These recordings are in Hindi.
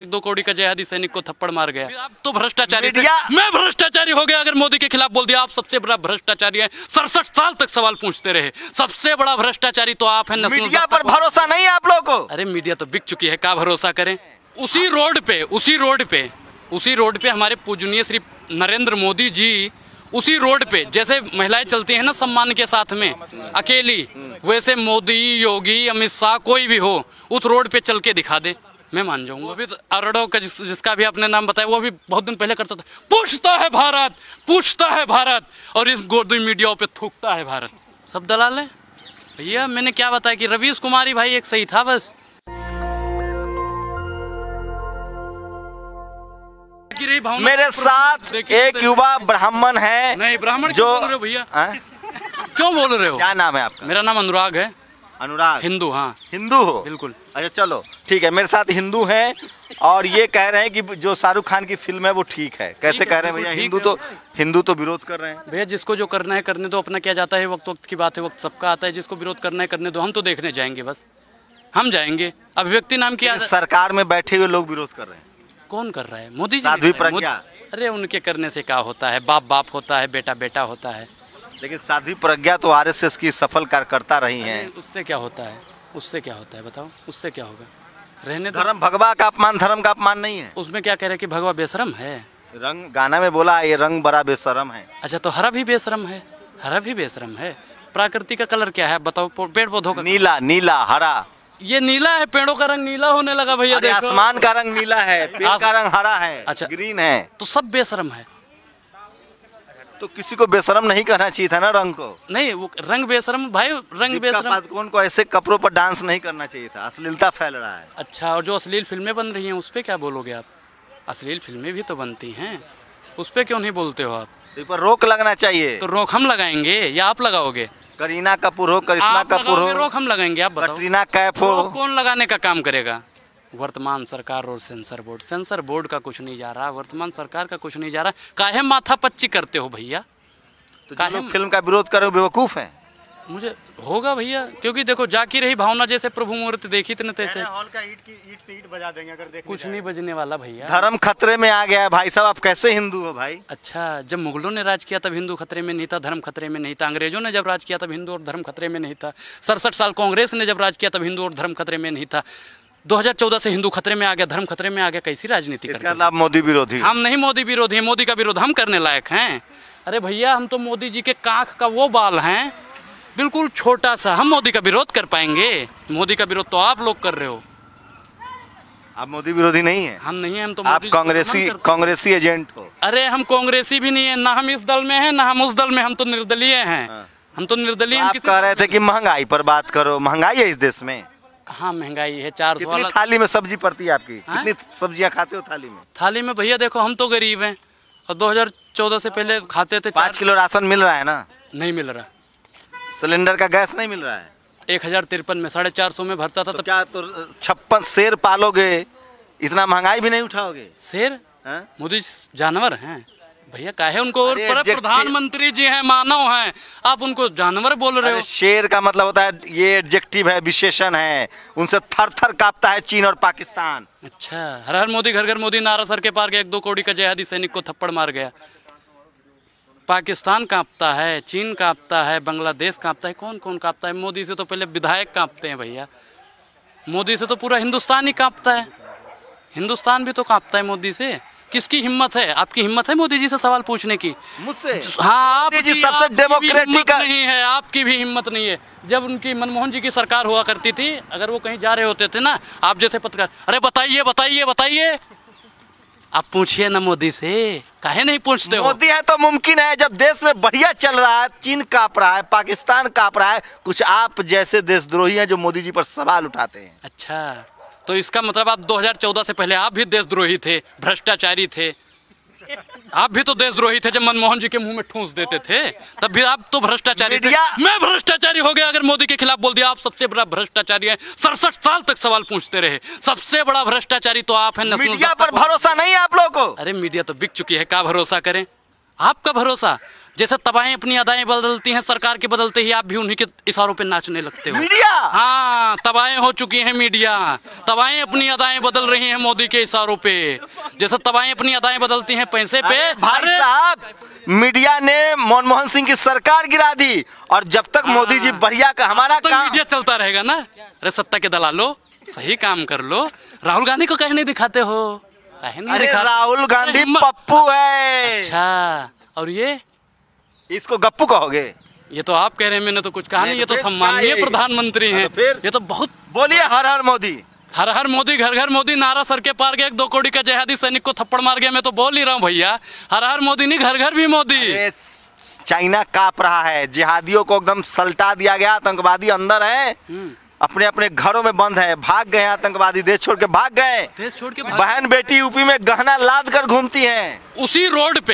2 करोड़ का जहादी सैनिक को थप्पड़ मार गया। आप तो भ्रष्टाचारी थे, मैं भ्रष्टाचारी हो गया अगर मोदी के खिलाफ बोल दिया। आप सबसे बड़ा भ्रष्टाचारी है, 67 साल तक सवाल पूछते रहे। सबसे बड़ा भ्रष्टाचारी तो आप हैं। मीडिया पर भरोसा नहीं है आप लोगों को? अरे मीडिया तो बिक चुकी है, क्या भरोसा करें। उसी रोड पे हमारे पूजनीय श्री नरेंद्र मोदी जी, उसी रोड पे जैसे महिलाएं चलती हैं ना सम्मान के साथ में अकेली, वैसे मोदी, योगी, अमित शाह कोई भी हो उस रोड पे चल के दिखा दे, मैं मान जाऊंगा। अभी तो अरड़ो का जिसका भी आपने नाम बताया, वो भी बहुत दिन पहले करता था, पूछता है भारत और इस गोदी मीडिया पे थूकता है भारत। सब दलाल है भैया। मैंने क्या बताया कि रवीश कुमारी भाई एक सही था बस। मेरे साथ एक युवा ब्राह्मण है। नहीं, ब्राह्मण जो क्यों बोल रहे हो भैया? क्यों बोल रहे हो? क्या नाम है आपका? मेरा नाम अनुराग है। अनुराग? हिंदू? हाँ हिंदू हो? बिल्कुल। अच्छा चलो ठीक है, मेरे साथ हिंदू हैं और ये कह रहे हैं कि जो शाहरुख खान की फिल्म है वो ठीक है। कैसे कह रहे हैं भैया? हिंदू तो विरोध कर रहे हैं। भैया जिसको जो करना है करने दो, अपना क्या जाता है, वक्त वक्त की बात है, वक्त सबका आता है। जिसको विरोध करना है करने दो, हम तो देखने जाएंगे बस, हम जाएंगे। अभिव्यक्ति नाम की सरकार में बैठे हुए लोग विरोध कर रहे हैं। कौन कर रहा है? मोदी जी। साध्वी प्रज्ञा। अरे उनके करने से क्या होता है, बाप बाप होता है, बेटा बेटा होता है। लेकिन साध्वी प्रज्ञा तो आरएसएस की सफल कार्यकर्ता रही हैं। उससे क्या होता है? उससे क्या होता है बताओ? उससे क्या होगा? रहने धर्म भगवा का अपमान धर्म का अपमान नहीं है। उसमें क्या कह रहे हैं कि भगवा बेशरम है? रंग गाना में बोला ये रंग बड़ा बेशरम है। अच्छा तो हरा भी बेशरम है? हरा भी बेशरम है। प्रकृति का कलर क्या है बताओ? पेड़ पौधों का नीला, नीला, हरा। ये नीला है, पेड़ों का रंग नीला होने लगा भैया। देखो आसमान का रंग नीला है, पेड़ का रंग हरा है। अच्छा ग्रीन है, तो सब बेशरम है। तो किसी को बेशरम नहीं कहना चाहिए था ना रंग को? नहीं वो रंग बेशरम भाई, रंग बेशरम। पादुकोण को ऐसे कपड़ों पर डांस नहीं करना चाहिए था, अश्लीलता फैल रहा है। अच्छा, और जो अश्लील फिल्में बन रही हैं उस पर क्या बोलोगे आप? अश्लील फिल्में भी तो बनती हैं, उस पर क्यों नहीं बोलते हो आप? तो पर रोक लगना चाहिए। तो रोक हम लगाएंगे या आप लगाओगे? करीना कपूर हो, करिश्मा कपूर हो, रोक हम लगाएंगे, आप बताओ। कटरीना कैफ हो, कौन लगाने का काम करेगा? वर्तमान सरकार और सेंसर बोर्ड का कुछ नहीं जा रहा, वर्तमान सरकार का कुछ नहीं जा रहा। काहे माथा पच्ची करते हो भैया? तो जो फिल्म का विरोध कर रहे हो बेवकूफ है। मुझे होगा भैया, क्योंकि देखो जाकी रही भावना जैसे प्रभु मूर्ति देखी इतने तैसे हॉल का ईंट से ईंट बजा देंगे अगर देखने कुछ नहीं बजने वाला भैया। धर्म खतरे में आ गया है भाई साहब, आप कैसे हिंदू हो भाई? अच्छा, जब मुगलों ने राज किया तब हिंदू खतरे में नहीं था, धर्म खतरे में नहीं था। अंग्रेजों ने जब राज किया तब हिंदू और धर्म खतरे में नहीं था। 67 साल कांग्रेस ने जब राज किया तब हिंदू और धर्म खतरे में नहीं था। 2014 से हिंदू खतरे में आ गया, धर्म खतरे में आ गया। कैसी राजनीति करते हैं? आप मोदी विरोधी? हम नहीं मोदी विरोधी, मोदी का विरोध हम करने लायक हैं? अरे भैया हम तो मोदी जी के कांख का वो बाल हैं, बिल्कुल छोटा सा। हम मोदी का विरोध कर पाएंगे? मोदी का विरोध तो आप लोग कर रहे हो। आप मोदी विरोधी नहीं है? हम नहीं है, हम तो आप कांग्रेसी एजेंट हो। अरे हम कांग्रेसी भी नहीं है, ना हम इस दल में हैं ना हम उस दल में। हम तो निर्दलीय हैं। हम तो निर्दलीय। आप कह रहे थे कि महंगाई पर बात करो, महंगाई है इस देश में? हाँ महंगाई है। 400 कितनी थाली में सब्जी पड़ती है आपकी? कितनी सब्जियां खाते हो थाली में? थाली में भैया देखो हम तो गरीब हैं और 2014 से पहले खाते थे 5 किलो राशन मिल रहा है ना? नहीं मिल रहा। सिलेंडर का गैस नहीं मिल रहा है? 1053 में 450 में भरता था। तो क्या तो 56 शेर पालोगे, इतना महंगाई भी नहीं उठाओगे? शेर? मोदी जानवर हैं भैया, काहे उनको? और प्रधानमंत्री जी हैं, मानव हैं, आप उनको जानवर बोल रहे हो? शेर का मतलब होता है, ये एडजेक्टिव है, विशेषण है। उनसे थर थर कांपता है चीन और पाकिस्तान। अच्छा, हर हर मोदी घर घर मोदी नारा सर के पार गया, 1-2 करोड़ का जहादी सैनिक को थप्पड़ मार गया। पाकिस्तान कांपता है, चीन कांपता है, बांग्लादेश कांपता है। कौन कौन कांपता है? मोदी से तो पहले विधायक कांपते हैं भैया। मोदी से तो पूरा हिंदुस्तान ही कांपता है। हिंदुस्तान भी तो कांपता है मोदी से। किसकी हिम्मत है? आपकी हिम्मत है मोदी जी से सवाल पूछने की? मुझसे? हाँ, आपकी सबसे डेमोक्रेटिक नहीं है, आपकी भी हिम्मत नहीं है। जब उनकी मनमोहन जी की सरकार हुआ करती थी, अगर वो कहीं जा रहे होते थे ना, आप जैसे पत्रकार, अरे बताइए बताइए बताइए, आप पूछिए ना मोदी से, काहे नहीं पूछते हो? मोदी है तो मुमकिन है। जब देश में बढ़िया चल रहा है, चीन कांप रहा है, पाकिस्तान कांप रहा है, कुछ आप जैसे देशद्रोही हैं जो मोदी जी पर सवाल उठाते हैं। अच्छा, तो इसका मतलब आप 2014 से पहले आप भी देशद्रोही थे, भ्रष्टाचारी थे। आप भी तो देशद्रोही थे जब मनमोहन जी के मुंह में ठूंस देते थे, तब भी आप तो भ्रष्टाचारी थे। मैं भ्रष्टाचारी हो गया अगर मोदी के खिलाफ बोल दिया। आप सबसे बड़ा भ्रष्टाचारी है, 67 साल तक सवाल पूछते रहे। सबसे बड़ा भ्रष्टाचारी तो आप हैं। मीडिया पर भरोसा नहीं है आप लोगों को? अरे मीडिया तो बिक चुकी है, क्या भरोसा करें? आपका भरोसा जैसे तबाहें अपनी अदाएं बदलती हैं, सरकार के बदलते ही आप भी उन्हीं के इशारों पे नाचने लगते हो। मीडिया हाँ, तबाहें हो चुकी हैं मीडिया, तबाहें अपनी अदाएं बदल रही हैं मोदी के इशारों पे। जैसे तबाहें अपनी अदाएं बदलती हैं पैसे पे। भाई साहब, मीडिया ने मनमोहन सिंह की सरकार गिरा दी, और जब तक मोदी जी बढ़िया का हमारा तो काम मीडिया चलता रहेगा ना। अरे सत्ता के दलालो, सही काम कर लो। राहुल गांधी को कहीं नहीं दिखाते हो, कहीं नहीं अरे दिखाते। राहुल गांधी पप्पू है। अच्छा, और ये इसको गप्पू कहोगे? ये तो आप कह रहे हैं, मैंने तो कुछ कहा नहीं। ये तो फिर सम्माननीय क्या है? प्रधानमंत्री हैं। तो फिर? ये तो बहुत। बोलिए हर हर मोदी। हर हर मोदी, घर घर मोदी नारा सर के पार गया, 2 करोड़ का जिहादी सैनिक को थप्पड़ मार गया। मैं तो बोल ही रहा हूँ भैया, हर हर मोदी नहीं, घर घर भी मोदी। चाइना कांप रहा है, जिहादियों को एकदम सल्टा दिया गया, आतंकवादी अंदर है, अपने अपने घरों में बंद है, भाग गए आतंकवादी, देश छोड़ के भाग गए। देश छोड़ के बहन बेटी यूपी में गहना लाद कर घूमती हैं। उसी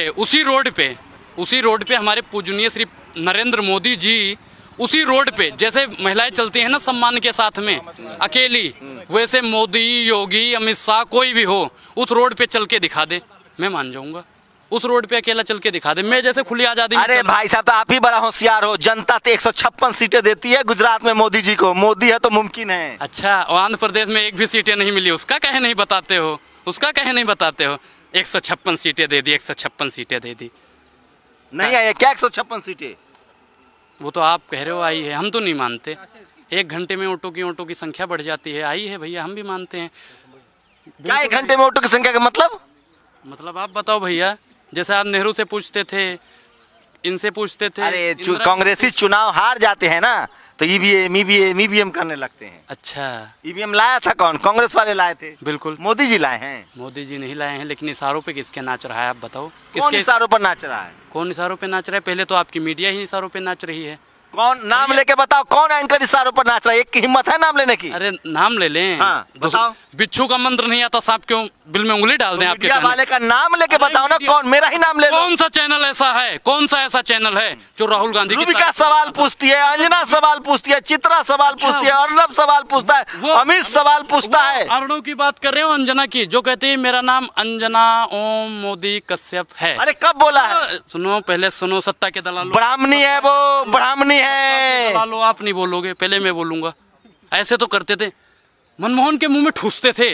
रोड पे हमारे पूजनीय श्री नरेंद्र मोदी जी, उसी रोड पे जैसे महिलाएं चलती हैं ना सम्मान के साथ में अकेली, वैसे मोदी, योगी, अमित शाह कोई भी हो, उस रोड पे चल के दिखा दे, मैं मान जाऊंगा। उस रोड पे अकेला चल के दिखा दे, मैं जैसे खुली आजादी में अरे भाई साहब, तो आप ही बड़ा होशियार हो। जनता तो 156 सीटें देती है गुजरात में मोदी जी को, मोदी है तो मुमकिन है। अच्छा, और आंध्र प्रदेश में एक भी सीटें नहीं मिली, उसका कहे नहीं बताते हो, उसका कहे नहीं बताते हो। 156 सीटें दे दी, 156 सीटें दे दी। नहीं आई है क्या 156 सीटें? वो तो आप कह रहे हो आई है, हम तो नहीं मानते। 1 घंटे में ऑटो की संख्या बढ़ जाती है, आई है भैया, हम भी मानते हैं। क्या 1 घंटे में ऑटो की संख्या का मतलब आप बताओ भैया। जैसे आप नेहरू से पूछते थे, इनसे पूछते थे। अरे कांग्रेसी चुनाव हार जाते हैं ना, तो ईवीएम करने लगते हैं। अच्छा, ईवीएम लाया था कौन? कांग्रेस वाले लाए थे। बिल्कुल, मोदी जी लाए हैं। मोदी जी नहीं लाए हैं, लेकिन इशारों पे किसके नाच रहा है आप बताओ? कौन इशारों पर नाच रहा है? कौन इशारों पे नाच रहा है? पहले तो आपकी मीडिया ही इशारों पे नाच रही है। कौन? नाम लेके बताओ, कौन एंकर इशारों पर नाच रहा है? एक की हिम्मत है नाम लेने की? अरे नाम ले लें। हाँ, बताओ। बिच्छू का मंत्र नहीं आता, सांप क्यों बिल में उंगली डाल दें? आपके मीडिया वाले का नाम लेके बताओ ना, कौन? मेरा ही नाम ले लो। कौन सा चैनल ऐसा है, कौन सा ऐसा चैनल है जो राहुल गांधी की रूबिका सवाल पूछती है, अंजना सवाल पूछती है, चित्रा सवाल पूछती है, अर्नब सवाल पूछता है, अमित सवाल पूछता है। अर्णव की बात कर रहे हो, अंजना की, जो कहती है मेरा नाम अंजना ओम मोदी कश्यप है। अरे कब बोला है? सुनो, पहले सुनो, सत्ता के दलाल। ब्राह्मणी है वो, ब्राह्मणी है। लो, आप नहीं बोलोगे, पहले मैं बोलूंगा। ऐसे तो करते थे, मनमोहन के मुंह में ठूसते थे।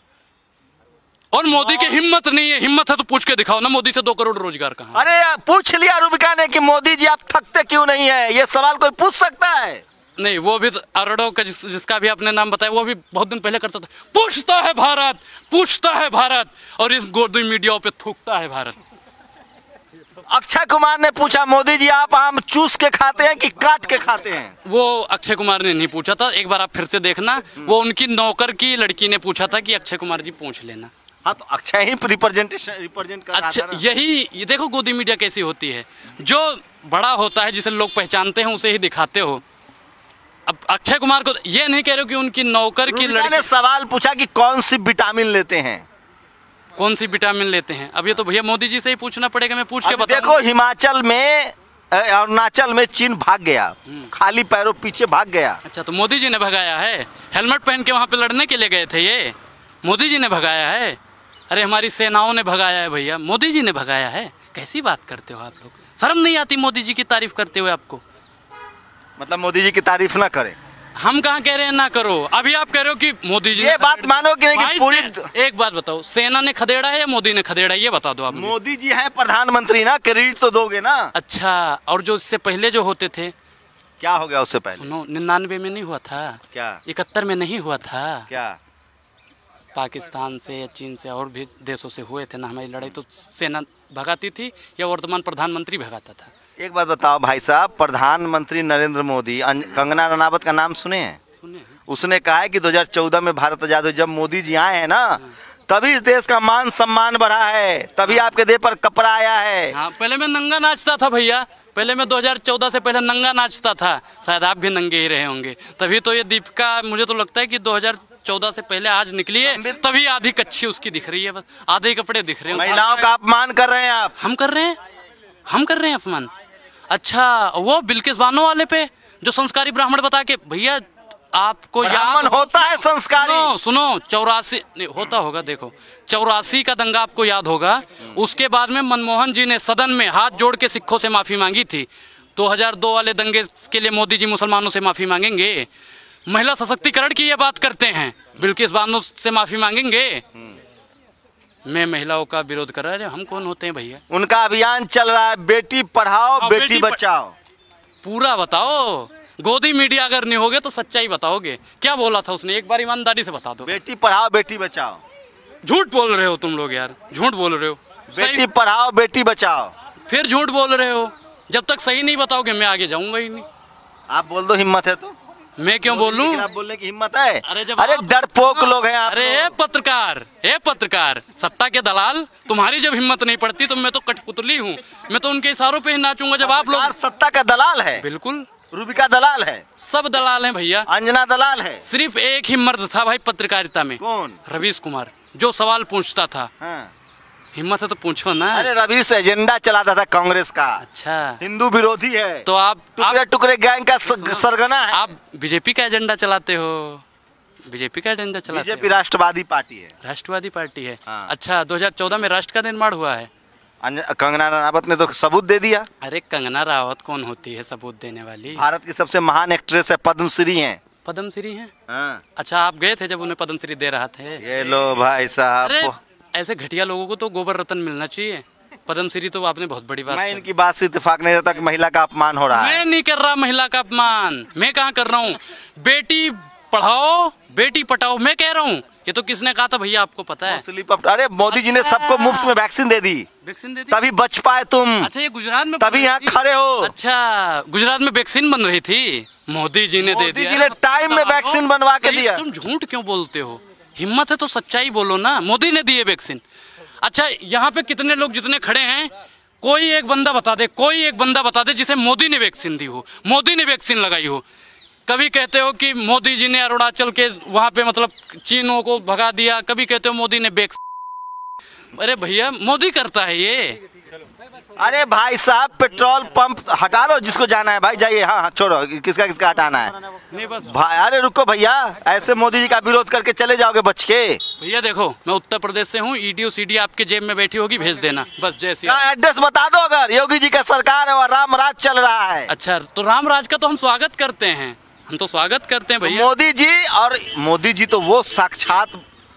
और मोदी की हिम्मत नहीं है, हिम्मत है तो पूछ के दिखाओ ना, मोदी से 2 करोड़ रोजगार कहाँ? अरे पूछ लिया रूबिका ने कि मोदी जी आप थकते क्यों नहीं है, ये सवाल कोई पूछ सकता है? नहीं, वो भी तो अर्णव का जिसका भी आपने नाम बताया, वो भी बहुत दिन पहले करता था। पूछता है भारत, पूछता है भारत, और इस गोदी मीडिया पे थूकता है भारत। अक्षय कुमार ने पूछा, मोदी जी आप आम चूस के खाते हैं कि काट के खाते हैं? वो अक्षय कुमार ने नहीं पूछा था, एक बार आप फिर से देखना, वो उनकी नौकर की लड़की ने पूछा था कि अक्षय कुमार जी पूछ लेना। हाँ, तो अक्षय ही रिप्रेजेंट कर रहा अच्छा, था ना। ये देखो गोदी मीडिया कैसी होती है, जो बड़ा होता है जिसे लोग पहचानते हैं उसे ही दिखाते हो। अब अक्षय कुमार को ये नहीं कह रहे हो कि उनकी नौकर की लड़की ने सवाल पूछा कि कौन सी विटामिन लेते हैं, कौन सी विटामिन लेते हैं। अब ये तो भैया मोदी जी से ही पूछना पड़ेगा, मैं पूछ के बताऊं। देखो हिमाचल में, अरुणाचल में चीन भाग गया, खाली पैरों पीछे भाग गया। अच्छा, तो मोदी जी ने भगाया है? हेलमेट पहन के वहां पे लड़ने के लिए गए थे, ये मोदी जी ने भगाया है? अरे हमारी सेनाओं ने भगाया है भैया, मोदी जी ने भगाया है। कैसी बात करते हो आप लोग? शर्म नहीं आती मोदी जी की तारीफ करते हुए आपको? मतलब मोदी जी की तारीफ ना करें? हम कहाँ कह रहे हैं ना करो, अभी आप कह रहे हो कि मोदी जी ये बात मानो कि नहीं कि पूरी। एक बात बताओ, सेना ने खदेड़ा है या मोदी ने खदेड़ा, ये बता दो आप। मोदी जी हैं प्रधानमंत्री ना, क्रेडिट तो दोगे ना। अच्छा, और जो इससे पहले जो होते थे, क्या हो गया उससे पहले? 99 में नहीं हुआ था क्या? 71 में नहीं हुआ था क्या? पाकिस्तान से या चीन से और भी देशों से हुए थे ना हमारी लड़ाई, तो सेना भगाती थी या वर्तमान प्रधानमंत्री भगाता था? एक बात बताओ भाई साहब, प्रधानमंत्री नरेंद्र मोदी, कंगना रनावत का नाम सुने हैं? उसने कहा है कि 2014 में भारत आजाद हुआ, जब मोदी जी आए हैं ना, तभी इस देश का मान सम्मान बढ़ा है, तभी आपके देह पर कपड़ा आया है। हाँ, पहले मैं नंगा नाचता था भैया, पहले मैं 2014 से पहले नंगा नाचता था, शायद आप भी नंगे ही रहे होंगे। तभी तो ये दीपिका, मुझे तो लगता है कि 2014 से पहले आज निकली है, तभी आधी कच्ची उसकी दिख रही है, बस आधे कपड़े दिख रहे हैं। महिलाओं का अपमान कर रहे हैं आप। हम कर रहे हैं अपमान? अच्छा, वो बिल्किस बानो वाले पे जो संस्कारी ब्राह्मण बता के, भैया आपको याद ब्राह्मण होता है संस्कारी। सुनो 84 नहीं होता होगा, देखो 84 का दंगा आपको याद होगा। उसके बाद में मनमोहन जी ने सदन में हाथ जोड़ के सिखों से माफी मांगी थी। 2002 वाले दंगे के लिए मोदी जी मुसलमानों से माफी मांगेंगे? महिला सशक्तिकरण की ये बात करते हैं, बिल्किस बानो से माफी मांगेंगे? मैं महिलाओं का विरोध कर रहा है, हम कौन होते हैं भैया? उनका अभियान चल रहा है, बेटी पढ़ाओ हाँ, बेटी बचाओ। पूरा बताओ। गोदी मीडिया अगर नहीं होगे तो सच्चाई बताओगे। क्या बोला था उसने, एक बार ईमानदारी से बता दो। बेटी पढ़ाओ बेटी बचाओ। झूठ बोल रहे हो तुम लोग यार, झूठ बोल रहे हो। बेटी पढ़ाओ बेटी बचाओ, फिर झूठ बोल रहे हो। जब तक सही नहीं बताओगे मैं आगे जाऊंगा ही नहीं। आप बोल दो हिम्मत है तो। मैं क्यों बोलूं? आप बोलने की हिम्मत है? जब अरे डरपोक लोग हैं आप। अरे पत्रकार सत्ता के दलाल, तुम्हारी जब हिम्मत नहीं पड़ती तो मैं तो कठपुतली हूँ, मैं तो उनके इशारों पे ही नाचूंगा। जब आप लोग सत्ता का दलाल है, बिल्कुल रूबिका दलाल है, सब दलाल हैं भैया। अंजना दलाल है। सिर्फ एक ही मर्द था भाई पत्रकारिता में। कौन? रवीश कुमार, जो सवाल पूछता था। हाँ। हिम्मत है तो पूछो ना। अरे रवीश एजेंडा चलाता था कांग्रेस का। अच्छा, हिंदू विरोधी है, तो आप टुकड़े टुकड़े गैंग का सरगना है। आप बीजेपी का एजेंडा चलाते हो। बीजेपी का एजेंडा चलाते बीजेपी हो। राष्ट्रवादी पार्टी है। राष्ट्रवादी पार्टी है। हाँ। अच्छा, 2014 में राष्ट्र का निर्माण हुआ है। कंगना रनावत ने तो सबूत दे दिया। अरे कंगना रावत कौन होती है सबूत देने वाली? भारत की सबसे महान एक्ट्रेस है, पद्मश्री हैं। पद्मश्री हैं? हाँ। अच्छा, आप गए थे जब उन्हें पद्मश्री दे रहा थे? ये लो भाई साहब। अरे ऐसे घटिया लोगों को तो गोबर रत्न मिलना चाहिए। पद्मश्री तो आपने बहुत बड़ी बात मैं कर इनकी बात से इत्तेफाक नहीं रहता कि महिला का अपमान हो रहा है। मैं नहीं कर रहा महिला का अपमान। मैं कहाँ कर रहा हूँ? बेटी पढ़ाओ बेटी पटाओ मैं कह रहा हूँ। ये तो किसने कहा था भैया, आपको पता है? अरे मोदी जी ने सबको मुफ्त में वैक्सीन दे दी, वैक्सीन दे दी, तभी बच पाए तुम। अच्छा, ये गुजरात में तभी यहाँ खड़े हो। अच्छा, गुजरात में वैक्सीन बन रही थी, मोदी जी ने दे दिया। मोदी जी ने टाइम में वैक्सीन बनवा के दिया। तुम झूठ क्यों बोलते हो? हिम्मत है तो सच्चाई बोलो ना। मोदी ने दिए वैक्सीन। अच्छा, यहाँ पे कितने लोग जितने खड़े हैं, कोई एक बंदा बता दे, कोई एक बंदा बता दे जिसे मोदी ने वैक्सीन दी हो, मोदी ने वैक्सीन लगाई हो। कभी कहते हो कि मोदी जी ने अरुणाचल के वहाँ पे मतलब चीनों को भगा दिया, कभी कहते हो मोदी ने वैक्सीन। अरे भैया, मोदी करता है ये। अरे भाई साहब, पेट्रोल पंप हटा लो, जिसको जाना है भाई जाइए। हाँ छोड़ो, किसका किसका हटाना है नहीं बस भाई। अरे रुको भैया, ऐसे मोदी जी का विरोध करके चले जाओगे बच के। भैया देखो, मैं उत्तर प्रदेश से हूँ। ईडीओ सीडी आपके जेब में बैठी होगी, भेज देना बस। जैसे एड्रेस बता दो। अगर योगी जी का सरकार है और राम राज चल रहा है। अच्छा, तो राम राज का तो हम स्वागत करते हैं, हम तो स्वागत करते हैं भैया। मोदी जी, और मोदी जी तो वो साक्षात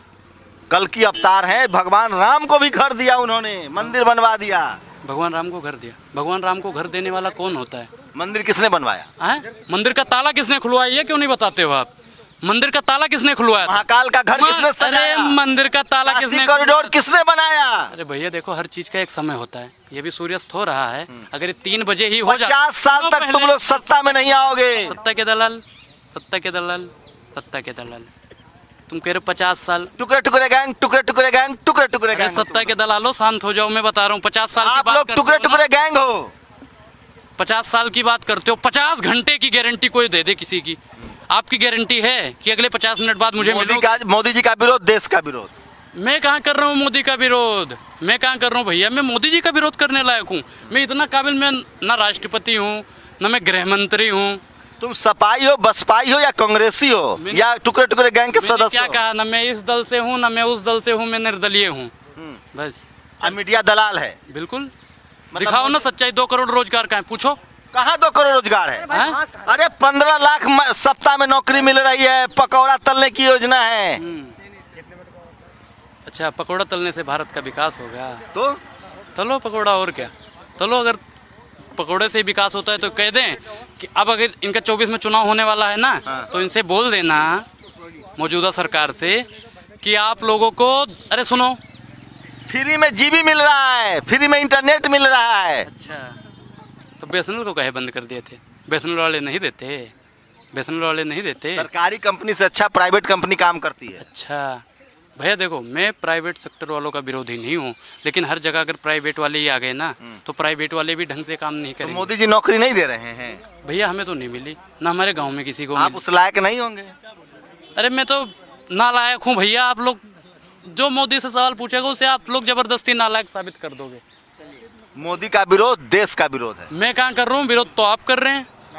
कल की अवतार हैं। भगवान राम को भी घर दिया उन्होंने, मंदिर बनवा दिया। भगवान राम को घर दिया? भगवान राम को घर देने वाला कौन होता है? मंदिर किसने बनवाया है? मंदिर का ताला किसने खुलवाया, ये क्यों नहीं बताते हो आप? मंदिर का ताला किसने खुलवाया? महाकाल का घर किसने सजाया? अरे मंदिर का ताला किसने? कॉरिडोर किसने बनाया? अरे भैया देखो, हर चीज का एक समय होता है। ये भी सूर्यास्त हो रहा है। अगर ये 3 बजे ही हो जाए, 50 साल तक तुम लोग सत्ता में नहीं आओगे। सत्ता के दलाल, सत्ता के दलाल, सत्ता के दलाल। तुम कह रहे हो 50 साल। टुकड़े टुकड़े गैंग, टुकड़े टुकड़े गैंग, टुकड़े टुकड़े गैंग। सत्ता के दलालों शांत हो जाओ, मैं बता रहा हूँ। 50 साल की आप बात लोग करते टुकड़े हो ना? टुकड़े गैंग हो। 50 साल की बात करते हो। 50 घंटे की गारंटी कोई दे दे किसी की? आपकी गारंटी है कि अगले 50 मिनट बाद मुझे मिलोगे? मोदी जी का विरोध, देश का विरोध। मैं कहाँ कर रहा हूँ मोदी का विरोध? मैं कहाँ कर रहा हूँ भैया? मैं मोदी जी का विरोध करने लायक हूँ? मैं इतना काबिल, मैं ना राष्ट्रपति हूँ, ना मैं गृह मंत्री हूँ। तुम सपाई हो, बसपाई हो, या कांग्रेसी हो, या टुकड़े टुकड़े गैंग के सदस्य क्या कहा? ना मैं इस दल से हूँ, ना मैं उस दल से हूँ, मैं निर्दलीय हूँ बस। मीडिया दलाल है। बिल्कुल, दिखाओ ना सच्चाई। 2 करोड़ रोजगार कहाँ है? पूछो। कहाँ 2 करोड़ रोजगार है? अरे 15 लाख सप्ताह में नौकरी मिल रही है। पकौड़ा तलने की योजना है। अच्छा, पकौड़ा तलने से भारत का विकास होगा? तो तलो पकौड़ा, और क्या तलो। अगर पकौड़े से विकास होता है तो कह दें कि अब अगर इनका 24 में चुनाव होने वाला है ना, तो इनसे बोल देना मौजूदा सरकार से कि आप लोगों को, अरे सुनो, फ्री में जीबी मिल रहा है, फ्री में इंटरनेट मिल रहा है। अच्छा, तो बीएसएनएल को कहे बंद कर दिए थे? बीएसएनएल वाले नहीं देते, बीएसएनएल वाले नहीं देते। सरकारी कंपनी से अच्छा प्राइवेट कंपनी काम करती है। अच्छा भैया देखो, मैं प्राइवेट सेक्टर वालों का विरोधी नहीं हूँ, लेकिन हर जगह अगर प्राइवेट वाले ही आ गए ना, तो प्राइवेट वाले भी ढंग से काम नहीं करेंगे। तो मोदी जी नौकरी नहीं दे रहे हैं भैया? हमें तो नहीं मिली, ना हमारे गांव में किसी को। आप उस लायक नहीं होंगे। अरे मैं तो नालायक हूँ भैया। आप लोग जो मोदी से सवाल पूछेगा उसे आप लोग जबरदस्ती नालायक साबित कर दोगे। मोदी का विरोध देश का विरोध है। मैं कहाँ कर रहा हूँ विरोध? तो आप कर रहे हैं।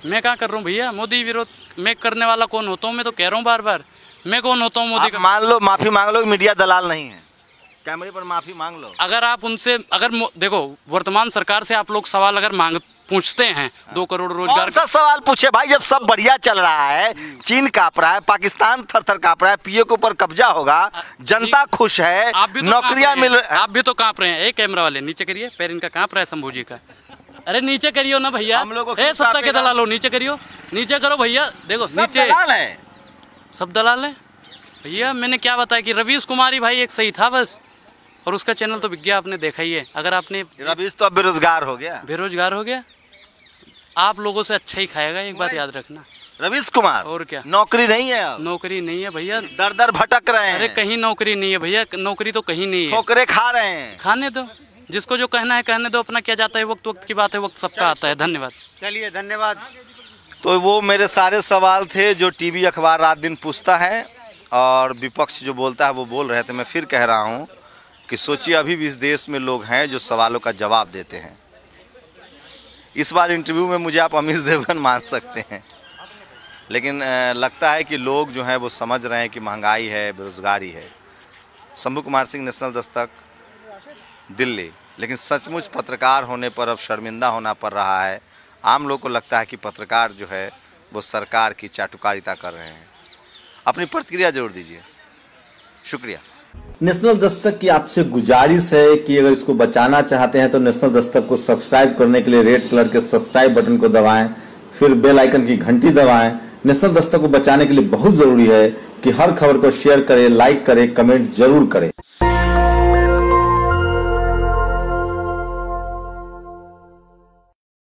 मैं क्या कर रहा हूँ भैया? मोदी विरोध मैं करने वाला कौन होता हूँ? मैं तो कह रहा हूँ बार बार, मैं कौन होता हूँ मोदी आप का? मान लो, माफी मांग लो, मीडिया दलाल नहीं है, कैमरे पर माफी मांग लो। अगर आप उनसे देखो, वर्तमान सरकार से आप लोग सवाल अगर पूछते हैं 2 करोड़ रोजगार कौन सा सवाल पूछे भाई? जब सब बढ़िया चल रहा है, चीन कांप रहा है, पाकिस्तान थर-थर कांप रहा है, पीओ के ऊपर कब्जा होगा, जनता खुश है, नौकरियां मिल रही। आप भी तो कांप रहे हैं। एक कैमरा वाले नीचे करिए, पैर इनका कांप रहा है शंभू जी का। अरे नीचे करियो ना भैया, हम लोगों को ए सत्ता के दलालो नीचे करियो, नीचे करो भैया। देखो नीचे दलाल है, सब दलाल है भैया। मैंने क्या बताया कि रवीश कुमारी भाई एक सही था बस, और उसका चैनल तो विज्ञा आपने देखा ही है। अगर आपने रवीश तो अब बेरोजगार हो गया, बेरोजगार हो गया, आप लोगों से अच्छा ही खाएगा, एक बात याद रखना। रवीश कुमार और क्या, नौकरी नहीं है अब, नौकरी नहीं है भैया, दर दर भटक रहे हैं। अरे कहीं नौकरी नहीं है भैया, नौकरी तो कहीं नहीं है। ठोकरे खा रहे हैं। खाने दो, जिसको जो कहना है कहने दो, अपना क्या जाता है, वक्त वक्त की बात है, वक्त सबका आता है। धन्यवाद। चलिए धन्यवाद। तो वो मेरे सारे सवाल थे जो टीवी अखबार रात दिन पूछता है, और विपक्ष जो बोलता है वो बोल रहे थे। मैं फिर कह रहा हूँ कि सोचिए, अभी भी इस देश में लोग हैं जो सवालों का जवाब देते हैं। इस बार इंटरव्यू में मुझे आप अमित देवगन मान सकते हैं, लेकिन लगता है कि लोग जो हैं वो समझ रहे हैं कि महंगाई है, बेरोजगारी है। शंभू कुमार सिंह, नेशनल दस्तक, दिल्ली। लेकिन सचमुच पत्रकार होने पर अब शर्मिंदा होना पड़ रहा है। आम लोग को लगता है कि पत्रकार जो है वो सरकार की चाटुकारिता कर रहे हैं। अपनी प्रतिक्रिया जरूर दीजिए। शुक्रिया। नेशनल दस्तक की आपसे गुजारिश है कि अगर इसको बचाना चाहते हैं तो नेशनल दस्तक को सब्सक्राइब करने के लिए रेड कलर के सब्सक्राइब बटन को दबाएं, फिर बेल आइकन की घंटी दबाएं। नेशनल दस्तक को बचाने के लिए बहुत जरूरी है कि हर खबर को शेयर करें, लाइक करें, कमेंट जरूर करें।